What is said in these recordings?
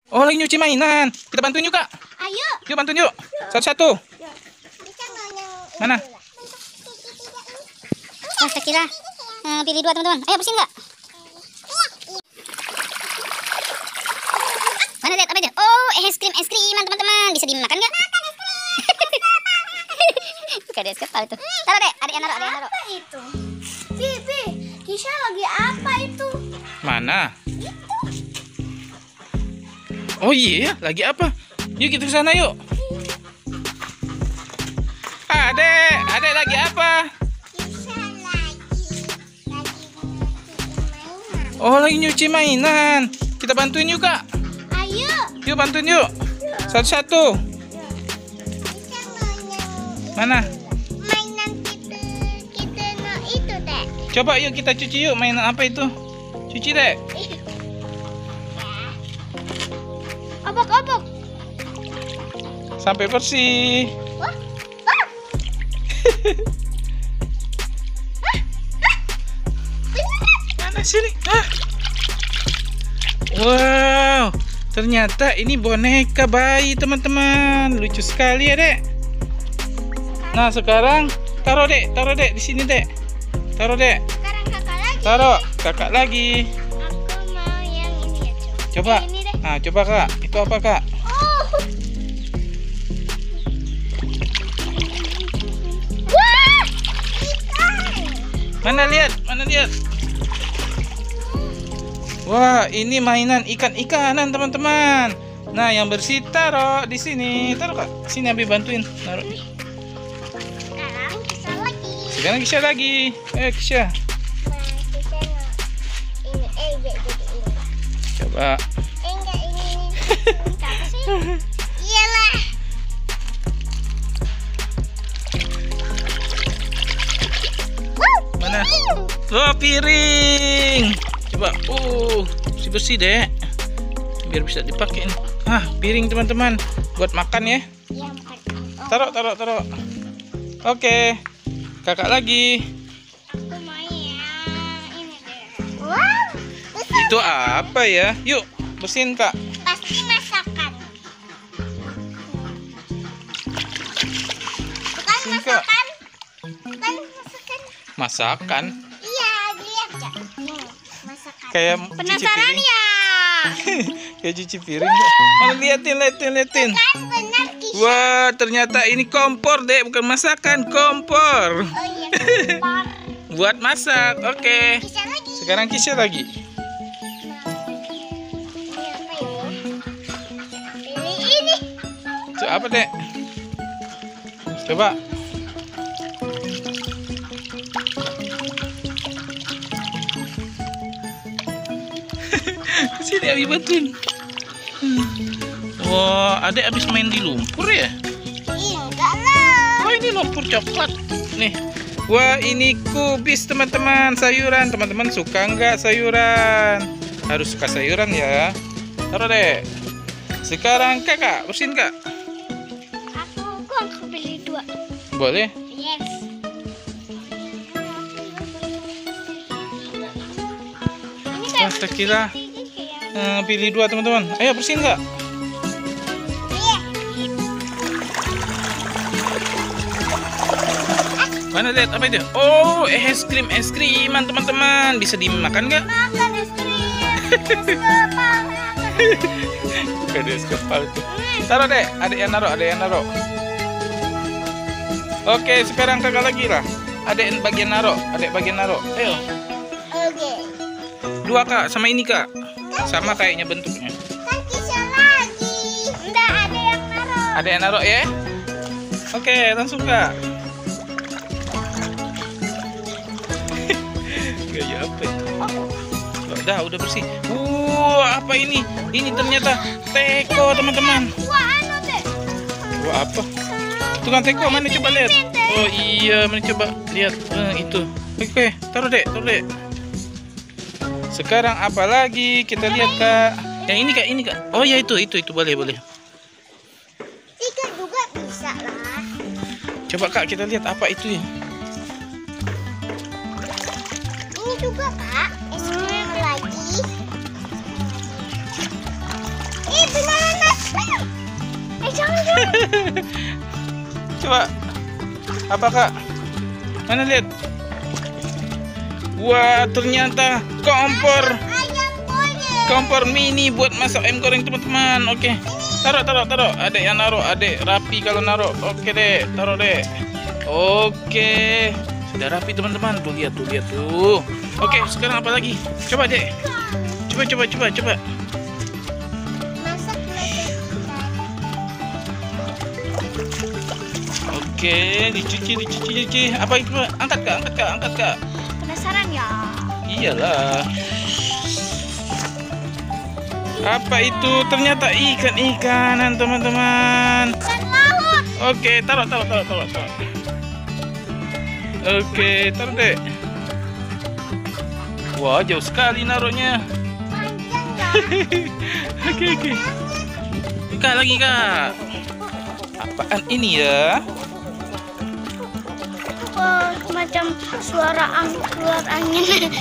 Oh, lagi nyuci mainan. Kita bantuin yuk, Kak. Ayo. Yuk bantuin yuk. Satu-satu. Bisa nggak yang Mana? Oh, saya kira pilih 2 teman-teman. Ayo bersihin nggak? Mana lihat apa itu? Oh, es kriman teman-teman. Bisa dimakan nggak? Makan es krim. Bukan es kepal itu. Taruh deh, ada yang naruh. Apa itu? Bibi, Kisha lagi apa itu? Mana? Oh iya, lagi apa? Yuk kita ke sana yuk. Adek lagi apa? Kisha lagi mainan. Oh, lagi nyuci mainan. Kita bantuin yuk, Kak. Ayo. Yuk bantuin yuk. Satu-satu. Kisha mau yang Mana? mainan kita no itu deh. Coba yuk kita cuci yuk. Mainan apa itu? Cuci deh. Obok-obok. Sampai bersih. Wah. Wah. Mana sini? Hah? Wow, ternyata ini boneka bayi teman-teman. Lucu sekali ya, Dek. Nah, sekarang taruh Dek di sini, Dek. Taruh, Dek. Sekarang kakak lagi. Taruh, Kakak lagi. Aku mau yang ini ya, Coba. Ini deh. Nah, coba, Kak. Itu apa, Kak? Oh. Wah. Ikan. Mana lihat? Wah, ini mainan ikan-ikanan, teman-teman. Nah, yang bersih taruh di sini. Taruh, Kak. Sini Abi bantuin. Taruh. Sekarang Kisha lagi. Sekarang Kisha lagi. Kisha. Nah, Kisha ini jadi ini. Coba. Enggak ini. Apa sih? Iyalah. Mana? Oh, piring. Coba. Bersih-bersih, Dek. Biar bisa dipakai nih. Piring teman-teman. Buat makan ya. Iya, makan. Taruh. Oke. Kakak lagi. Aku mau yang ini deh. Wow. Itu apa ya? Yuk, bersihin, Kak. Pasti masakan. Bukan Bersihin, Kak. masakan. Bukan masakan. Masakan. Iya, dilihat ya. Masakan. Kayak cuci Penasaran piring. ya? Kayak cuci piring. Mana liatin. Kan benar Kisha. Wah, ternyata ini kompor, Dek. Bukan masakan, kompor. Oh iya, kompor. Buat masak. Oke. Kisha lagi. Sekarang Kisha lagi. Ini apa ya? Ini. Itu apa, Dek? Coba. Sini Abi bantuin. Wah, Adek habis main di lumpur ya? Enggak lah. Oh, ini lumpur coklat. Nih. Wah, ini kubis teman-teman, sayuran. Teman-teman suka nggak sayuran? Harus suka sayuran ya. Taruh, Dek. Sekarang Kakak, bersihin, Kak. Aku beli 2. Boleh? Yes. Ini kayak Saya kira kayak pilih 2 teman-teman. Ayo bersihin, Kak. iya. Mana lihat apa itu? Oh, es kriman teman-teman. Bisa dimakan nggak? Makan es krim. Es kepal. Bukan es kepal itu. Taruh, Dek. Ada yang naruh. Oke, sekarang Kakak lagi lah. Adek bagian naruh. Ayo. Oke. 2, Kak, sama ini, Kak. Sama kayaknya bentuknya. Kan Kisha lagi. Enggak ada yang naruh. Ada yang naruh ya? Oke, langsung, Kak. Gaya apa itu? Udah bersih. Apa ini? Ini ternyata teko, teman-teman. Wah, anu deh. Wah, apa? Tukang teko mana coba lihat? Oh iya, mana coba lihat. Itu. Oke, taruh dek. Sekarang apa lagi? Kita lihat, Kak. Yang ini, Kak. Oh ya, itu boleh. Tiga juga bisa lah. Coba, Kak, kita lihat apa itu ya. Ini juga, Kak. Es krim lagi. Coba. Apa kak? Mana lihat? Wah, ternyata kompor mini buat masak ayam goreng teman-teman. Oke, taruh. Adek yang naruh, adek rapi kalau naruh. Oke dek, taruh dek. Oke, sudah rapi teman-teman. Tuh lihat tuh. Oke, sekarang apa lagi? Coba dek. Coba. Oke, dicuci. Apa itu? Angkat kak. Penasaran ya? Iyalah. Apa itu? Ternyata ikan-ikanan teman-teman. Ikan laut. Oke, taruh. Oke, taruh deh. Wah, jauh sekali naruhnya. Panjang ya. Oke. Kak lagi kak. Apaan ini ya? Macam suara keluar angin.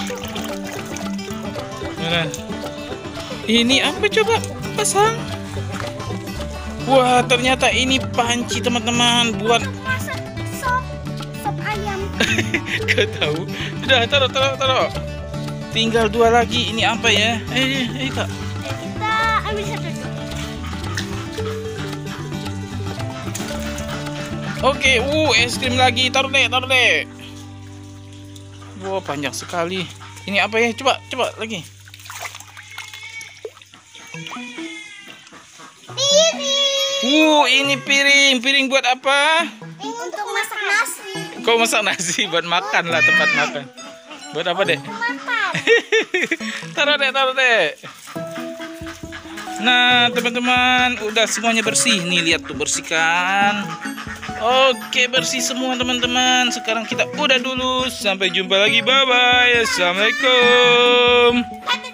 Mana? Ini apa coba? Pasang. Wah, ternyata ini panci teman-teman buat Masak sop ayam. Gak tahu. Sudah, taruh. Tinggal 2 lagi. Ini apa ya? Kak. Kita ambil satu dulu. Oke, es krim lagi. Taruh deh. Wah, panjang sekali. Ini apa ya? Coba lagi. Piring. Ini piring buat apa? Untuk masak nasi. Kau masak nasi buat makan lah, tempat makan. Buat apa dek? Makan. Taruh deh. Nah teman-teman, udah semuanya bersih. Nih lihat tuh, bersihkan. Oke, bersih semua teman-teman. Sekarang kita udah dulu. Sampai jumpa lagi. Bye bye. Assalamualaikum.